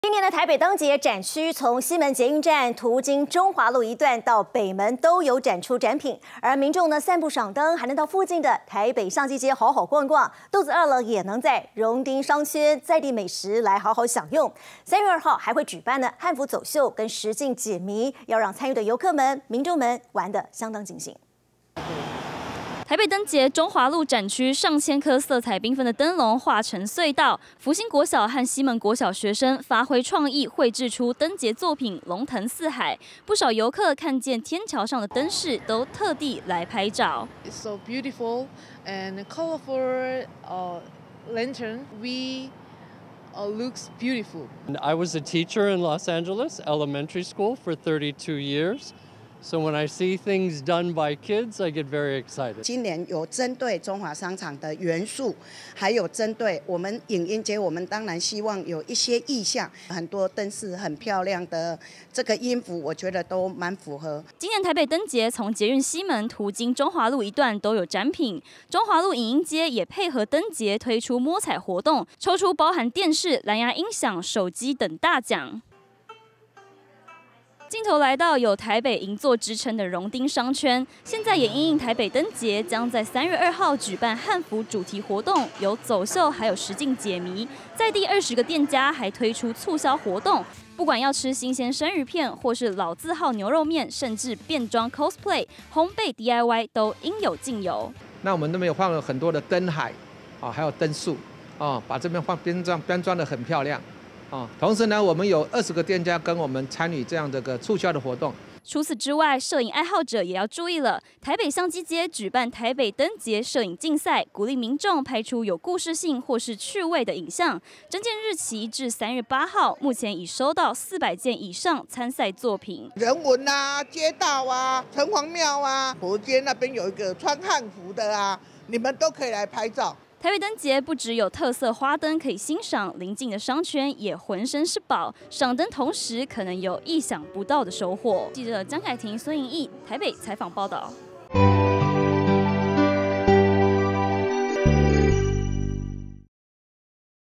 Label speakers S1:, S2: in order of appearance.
S1: 今年的台北灯节展区，从西门捷运站途经中华路一段到北门都有展出展品，而民众呢散步赏灯，还能到附近的台北相机街好好逛逛，肚子饿了也能在荣町商圈在地美食来好好享用。3月2号还会举办呢汉服走秀跟实境解谜，要让参与的游客们、民众们玩得相当尽兴。
S2: 台北灯节中华路展区上千颗色彩缤纷的灯笼化成隧道，福兴国小和西门国小学生发挥创意，绘制出灯节作品，龙腾四海。不少游客看见天桥上的灯饰，都特地来拍照。
S3: It's so beautiful and colorful lantern. We looks beautiful.
S4: I was a teacher in Los Angeles elementary school for 32 years. So when I see things done by kids, I get very excited.
S5: 今年有针对中华商场的元素，还有针对我们影音节，我们当然希望有一些意象，很多灯饰很漂亮的这个音符，我觉得都蛮符合。
S2: 今年台北灯节从捷运西门途经中华路一段都有展品，中华路影音街也配合灯节推出摸彩活动，抽出包含电视、蓝牙音响、手机等大奖。 镜头来到有台北银座之称的荣町商圈，现在也因应台北灯节，将在3月2号举办汉服主题活动，有走秀，还有实境解谜。在地20个店家还推出促销活动，不管要吃新鲜生鱼片，或是老字号牛肉面，甚至变装 cosplay、烘焙 DIY 都应有尽有。
S6: 那我们那边有放了很多的灯海，还有灯树，把这边编装得很漂亮。 同时呢，我们有20个店家跟我们参与这样的个促销的活动。
S2: 除此之外，摄影爱好者也要注意了。台北相机街举办台北灯节摄影竞赛，鼓励民众拍出有故事性或是趣味的影像。征件日期至3月8号，目前已收到400件以上参赛作品。
S7: 人文啊，街道啊，城隍庙啊，河街那边有一个穿汉服的啊，你们都可以来拍照。
S2: 台北灯节不只有特色花灯可以欣赏，邻近的商圈也浑身是宝。赏灯同时，可能有意想不到的收获。记者江凯婷、孙颖毅台北采访报道。